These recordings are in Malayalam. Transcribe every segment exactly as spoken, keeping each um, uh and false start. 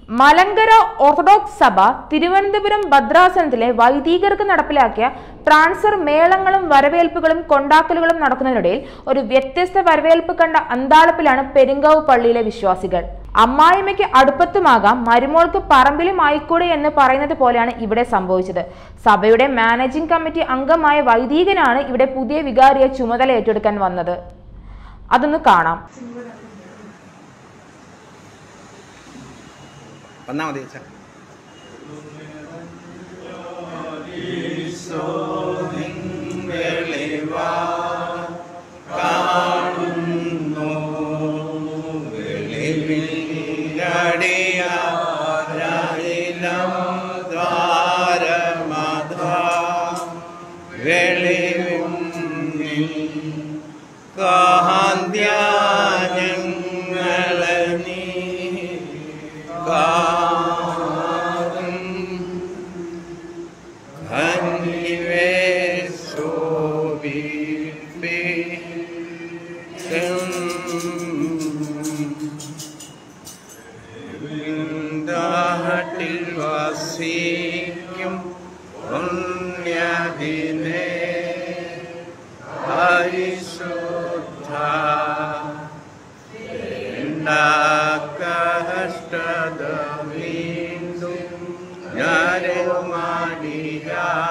മലങ്കര ഓർത്തഡോക്സ് സഭ തിരുവനന്തപുരം ഭദ്രാസനത്തിലെ വൈദികർക്ക് നടപ്പിലാക്കിയ ട്രാൻസ്ഫർ മേളങ്ങളും വരവേൽപ്പുകളും കൊണ്ടാക്കലുകളും നടക്കുന്നതിനിടയിൽ ഒരു വ്യത്യസ്ത വരവേൽപ്പ് കണ്ട അന്താളപ്പിലാണ് പെരുങ്കാവ് പള്ളിയിലെ വിശ്വാസികൾ. അമ്മായിമ്മയ്ക്ക് അടുപ്പത്തുമാകാം, മരുമോൾക്ക് പറമ്പിലും ആയിക്കൂടെ എന്ന് പറയുന്നത് പോലെയാണ് ഇവിടെ സംഭവിച്ചത്. സഭയുടെ മാനേജിംഗ് കമ്മിറ്റി അംഗമായ വൈദികനാണ് ഇവിടെ പുതിയ വികാരിയെ ചുമതല ഏറ്റെടുക്കാൻ വന്നത്. അതൊന്ന് കാണാം. വന്നാ മതി അച്ഛാ. വസിക്കും പുണ്യദിനേ പരിശുദ്ധ കഷ്ടത വീണ്ടും ഞാനുമാടിയ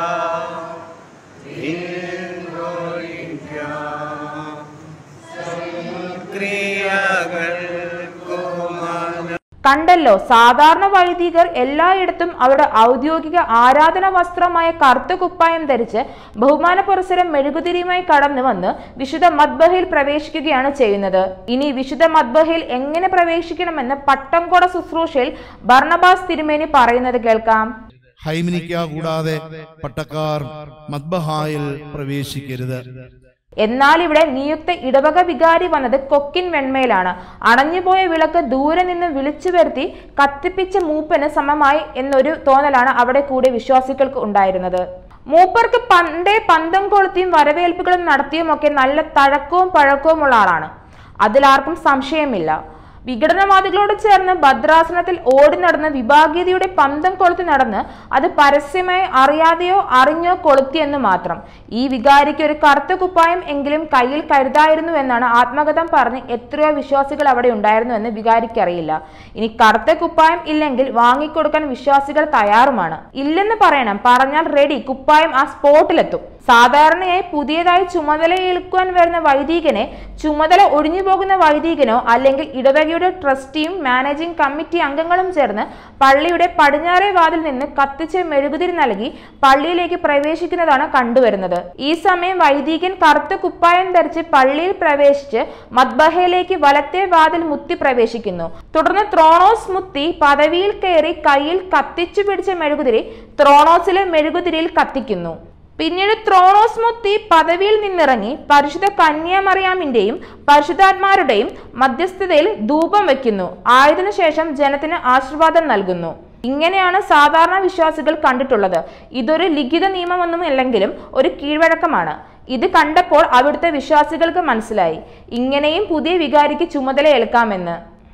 കണ്ടല്ലോ, സാധാരണ വൈദികർ എല്ലായിടത്തും അവരുടെ ഔദ്യോഗിക ആരാധന വസ്ത്രമായ കറുത്ത കുപ്പായം ധരിച്ച് ബഹുമാന പുരസ്സരം മെഴുകുതിരിയുമായി കടന്നു വന്ന് വിശുദ്ധ മദ്ബഹയിൽ പ്രവേശിക്കുകയാണ് ചെയ്യുന്നത്. ഇനി വിശുദ്ധ മദ്ബഹയിൽ എങ്ങനെ പ്രവേശിക്കണമെന്ന് പട്ടംകൊട ശുശ്രൂഷയിൽ ബർണബാസ് തിരുമേനി പറയുന്നത് കേൾക്കാം. ഹൈമിനിക്ക കൂടാതെ പട്ടക്കാർ മദ്ബഹായിൽ പ്രവേശിക്കരുത്. എന്നാൽ ഇവിടെ നിയുക്ത ഇടവക വികാരി വന്നത് കൊക്കിൻ വെണ്മയിലാണ്. അണഞ്ഞുപോയ വിളക്ക് ദൂരെ നിന്ന് വിളിച്ചു വരുത്തി കത്തിപ്പിച്ച മൂപ്പന് സമമായി എന്നൊരു തോന്നലാണ് അവിടെ കൂടെ വിശ്വാസികൾക്ക് ഉണ്ടായിരുന്നത്. മൂപ്പർക്ക് പണ്ടേ പന്തം കൊളുത്തിയും വരവേൽപ്പുകളും നടത്തിയുമൊക്കെ നല്ല തഴക്കവും പഴക്കവുമുള്ള ആളാണ്. അതിലാർക്കും സംശയമില്ല. വിഘടനവാദികളോട് ചേർന്ന് ഭദ്രാസനത്തിൽ ഓടി നടന്ന് വിഭാഗീയതയുടെ പന്തം കൊളുത്തി നടന്ന് അത് പരസ്യമായി അറിയാതെയോ അറിഞ്ഞോ കൊളുത്തിയെന്ന് മാത്രം. ഈ വികാരിക്ക് ഒരു കറുത്ത കുപ്പായം എങ്കിലും കയ്യിൽ കരുതായിരുന്നു എന്നാണ് ആത്മകഥം പറഞ്ഞ് എത്രയോ വിശ്വാസികൾ അവിടെ ഉണ്ടായിരുന്നു എന്ന് വികാരിക്കറിയില്ല. ഇനി കറുത്ത കുപ്പായം ഇല്ലെങ്കിൽ വാങ്ങിക്കൊടുക്കാൻ വിശ്വാസികൾ തയ്യാറുമാണ്. ഇല്ലെന്ന് പറയണം, പറഞ്ഞാൽ റെഡി, കുപ്പായം ആ സ്പോട്ടിലെത്തും. സാധാരണയായി പുതിയതായി ചുമതലയേൽക്കുവാൻ വരുന്ന വൈദികനെ ചുമതല ഒഴിഞ്ഞു പോകുന്ന വൈദികനോ അല്ലെങ്കിൽ ഇടവകയുടെ ട്രസ്റ്റിയും മാനേജിംഗ് കമ്മിറ്റി അംഗങ്ങളും ചേർന്ന് പള്ളിയുടെ പടിഞ്ഞാറേ വാതിൽ നിന്ന് കത്തിച്ച് മെഴുകുതിരി നൽകി പള്ളിയിലേക്ക് പ്രവേശിക്കുന്നതാണ് കണ്ടുവരുന്നത്. ഈ സമയം വൈദികൻ കറുത്ത കുപ്പായം ധരിച്ച് പള്ളിയിൽ പ്രവേശിച്ച് മദ്ബഹയിലേക്ക് വലത്തെ വാതിൽ മുത്തി പ്രവേശിക്കുന്നു. തുടർന്ന് ത്രോണോസ് മുത്തി പദവിയിൽ കയറി കയ്യിൽ കത്തിച്ചു പിടിച്ച മെഴുകുതിരി ത്രോണോസിലെ മെഴുകുതിരിയിൽ കത്തിക്കുന്നു. പിന്നീട് ത്രോണോസ് മുത്തി പദവിയിൽ നിന്നിറങ്ങി പരിശുദ്ധ കന്യാമറിയാമിന്റെയും പരിശുദ്ധാത്മാരുടെയും മധ്യസ്ഥതയിൽ ധൂപം വെക്കുന്നു. ആയതിനു ശേഷം ജനത്തിന് ആശീർവാദം നൽകുന്നു. ഇങ്ങനെയാണ് സാധാരണ വിശ്വാസികൾ കണ്ടിട്ടുള്ളത്. ഇതൊരു ലിഖിത നിയമമൊന്നും അല്ലെങ്കിലും ഒരു കീഴ്വഴക്കമാണ്. ഇത് കണ്ടപ്പോൾ അവിടുത്തെ വിശ്വാസികൾക്ക് മനസ്സിലായി, ഇങ്ങനെയും പുതിയ വികാരിക്ക് ചുമതല ഏൽക്കാമെന്ന്.